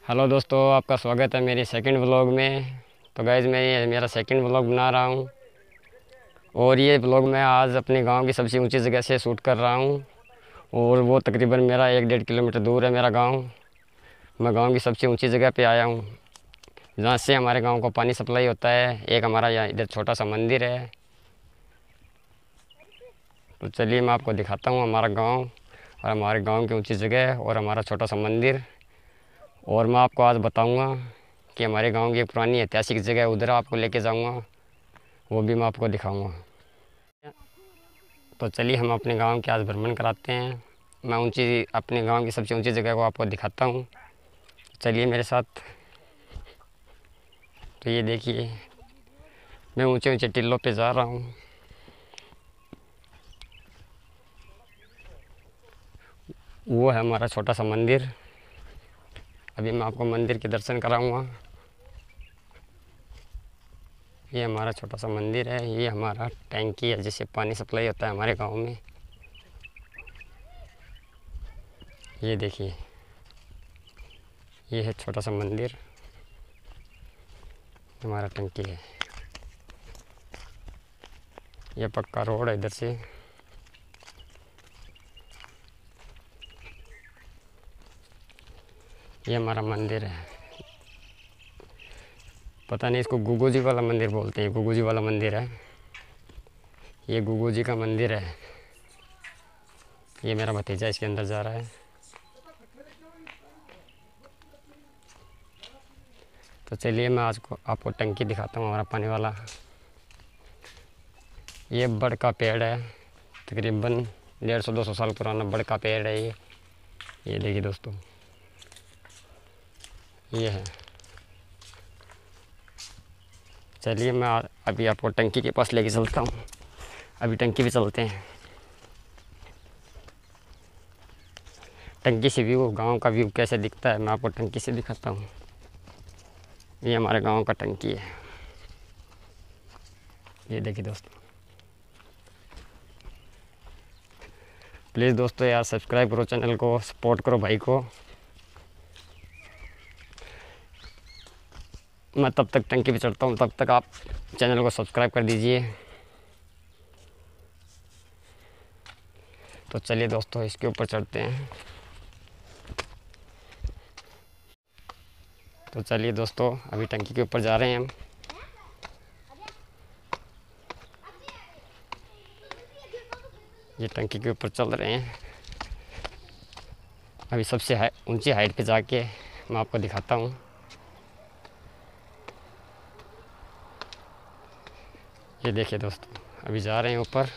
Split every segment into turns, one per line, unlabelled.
Hello दोस्तों, आपका स्वागत है मेरे सेकंड व्लॉग में। तो गाइज़, मैं ये मेरा सेकंड व्लॉग बना रहा हूँ और ये व्लॉग मैं आज अपने गांव की सबसे ऊंची जगह से शूट कर रहा हूँ। और वो तकरीबन मेरा 1-1.5 किलोमीटर दूर है मेरा गांव। मैं गांव की सबसे ऊंची जगह पे आया हूँ जहाँ से हमारे गांव को पानी सप्लाई होता है। एक हमारा यहाँ इधर छोटा सा मंदिर है। तो चलिए मैं आपको दिखाता हूँ हमारा गाँव और हमारे गाँव की ऊँची जगह और हमारा छोटा सा मंदिर। और मैं आपको आज बताऊंगा कि हमारे गांव की एक पुरानी ऐतिहासिक जगह है, उधर आपको लेके जाऊंगा, वो भी मैं आपको दिखाऊंगा। तो चलिए हम अपने गांव के आज भ्रमण कराते हैं। मैं अपने गांव की सबसे ऊंची जगह को आपको दिखाता हूं। चलिए मेरे साथ। तो ये देखिए, मैं ऊंचे ऊंचे टिल्लों पे जा रहा हूं। वो है हमारा छोटा सा मंदिर। अभी मैं आपको मंदिर के दर्शन कराऊंगा। ये हमारा छोटा सा मंदिर है। ये हमारा टैंकी है जिससे पानी सप्लाई होता है हमारे गांव में। ये देखिए, ये है छोटा सा मंदिर, हमारा टंकी है। ये पक्का रोड है इधर से। ये हमारा मंदिर है। पता नहीं इसको गुगू जी वाला मंदिर बोलते हैं। गुगू जी वाला मंदिर है। ये गुगू जी का मंदिर है। ये मेरा भतीजा इसके अंदर जा रहा है। तो चलिए मैं आज को आपको टंकी दिखाता हूँ, हमारा पानी वाला। ये बड़ का पेड़ है, तकरीबन 150-200 साल पुराना बड़ का पेड़ है ये देखिए दोस्तों, ये है। चलिए मैं अभी आपको टंकी के पास लेके चलता हूँ। अभी टंकी पे चलते हैं। टंकी से व्यू, गांव का व्यू कैसे दिखता है मैं आपको टंकी से दिखाता हूँ। ये हमारे गांव का टंकी है। ये देखिए दोस्तों। प्लीज़ दोस्तों यार, सब्सक्राइब करो चैनल को, सपोर्ट करो भाई को। मैं तब तक टंकी पे चढ़ता हूँ, तब तक आप चैनल को सब्सक्राइब कर दीजिए। तो चलिए दोस्तों, इसके ऊपर चढ़ते हैं। तो चलिए दोस्तों, अभी टंकी के ऊपर जा रहे हैं हम। ये टंकी के ऊपर चल रहे हैं। अभी सबसे ऊंची हाइट पे जाके मैं आपको दिखाता हूँ। ये देखिए दोस्तों, अभी जा रहे हैं ऊपर।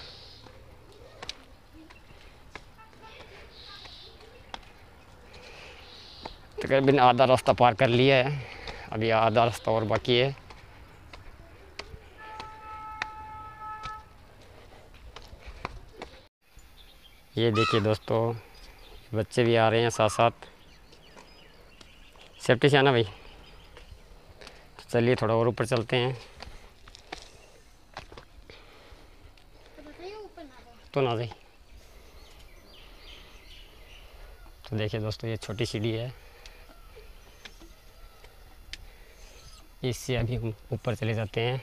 तकरीबन आधा रास्ता पार कर लिया है, अभी आधा रास्ता और बाकी है। ये देखिए दोस्तों, बच्चे भी आ रहे हैं साथ साथ। सेफ्टी से आना भाई। तो चलिए थोड़ा और ऊपर चलते हैं। तो ना भाई। तो देखिए दोस्तों, ये छोटी सीढ़ी है, इससे अभी हम ऊपर चले जाते हैं।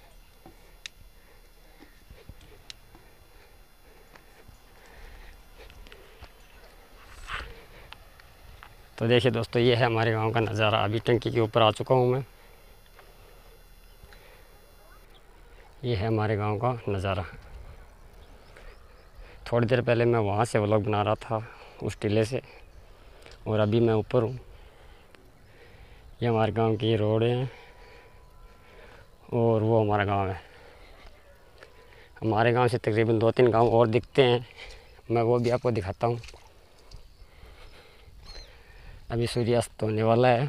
तो देखिए दोस्तों, ये है हमारे गांव का नज़ारा। अभी टंकी के ऊपर आ चुका हूँ मैं। ये है हमारे गांव का नज़ारा। थोड़ी देर पहले मैं वहाँ से व्लॉग बना रहा था, उस टीले से, और अभी मैं ऊपर हूँ। ये हमारे गांव की रोड है और वो हमारा गांव है। हमारे गांव से तकरीबन 2-3 गांव और दिखते हैं, मैं वो भी आपको दिखाता हूँ। अभी सूर्यास्त होने वाला है।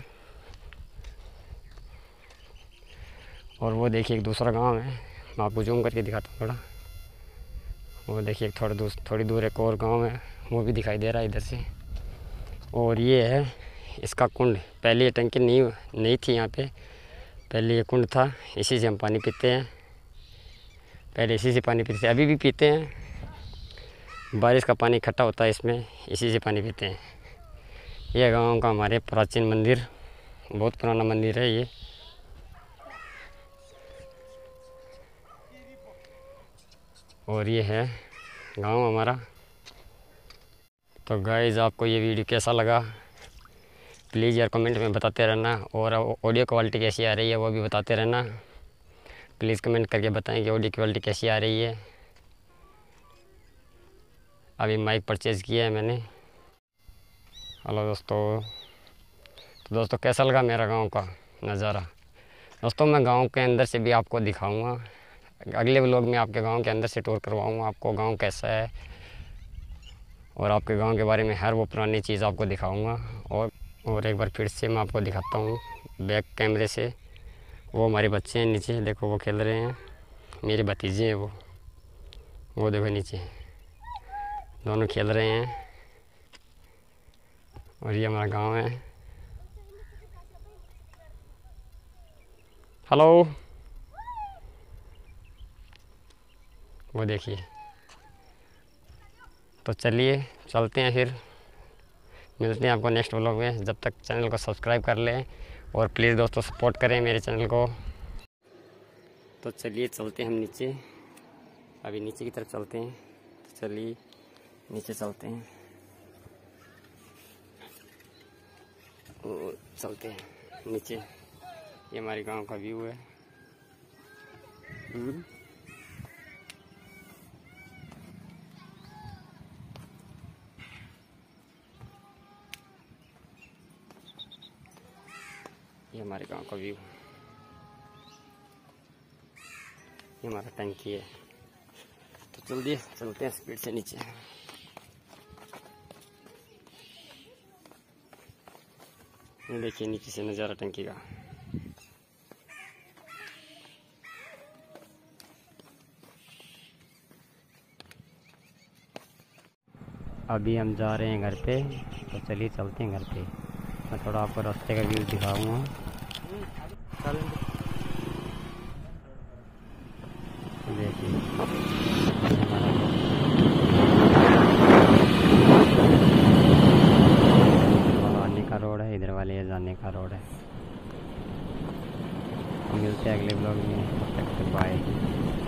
और वो देखिए एक दूसरा गांव है, मैं आपको जूम करके दिखाता हूँ थोड़ा। वो देखिए थोड़ी दूर एक और गांव है, वो भी दिखाई दे रहा है इधर से। और ये है इसका कुंड। पहले ये टंकी नहीं थी यहाँ पे, पहले ये कुंड था, इसी से हम पानी पीते हैं। पहले इसी से पानी पीते थे, अभी भी पीते हैं। बारिश का पानी इकट्ठा होता है इसमें, इसी से पानी पीते हैं। यह गांव का हमारे प्राचीन मंदिर। बहुत पुराना मंदिर है ये। और ये है गांव हमारा। तो गाइस आपको ये वीडियो कैसा लगा प्लीज़ यार कमेंट में बताते रहना, और ऑडियो क्वालिटी कैसी आ रही है वो भी बताते रहना। प्लीज़ कमेंट करके बताएं कि ऑडियो क्वालिटी कैसी आ रही है। अभी माइक परचेज़ किया है मैंने। हेलो दोस्तों। तो दोस्तों कैसा लगा मेरा गांव का नज़ारा। दोस्तों मैं गांव के अंदर से भी आपको दिखाऊंगा, अगले व्लॉग में आपके गांव के अंदर से टूर करवाऊंगा आपको, गांव कैसा है और आपके गांव के बारे में हर वो पुरानी चीज़ आपको दिखाऊंगा। और एक बार फिर से मैं आपको दिखाता हूँ बैक कैमरे से। वो हमारे बच्चे हैं नीचे, देखो वो खेल रहे हैं, मेरे भतीजे हैं वो देखो नीचे दोनों खेल रहे हैं। और ये हमारा गांव है। हेलो, वो देखिए। तो चलिए चलते हैं, फिर मिलते हैं आपको नेक्स्ट व्लॉग में। जब तक चैनल को सब्सक्राइब कर लें और प्लीज़ दोस्तों सपोर्ट करें मेरे चैनल को। तो चलिए चलते हैं हम नीचे, अभी नीचे की तरफ चलते हैं। तो चलिए नीचे चलते हैं और चलते हैं नीचे। ये हमारे गांव का व्यू है। ये हमारे गांव का व्यू, ये हमारा टंकी है। तो जल्दी चलते हैं स्पीड से नीचे। ये देखिए नीचे से नज़ारा टंकी का। अभी हम जा रहे हैं घर पे, तो चलिए चलते हैं घर पे। मैं थोड़ा आपको रास्ते का व्यू दिखाऊंगा। देखिए आने का रोड है, इधर वाले जाने का रोड है। मिलते हैं अगले ब्लॉग में, तब तक बाय।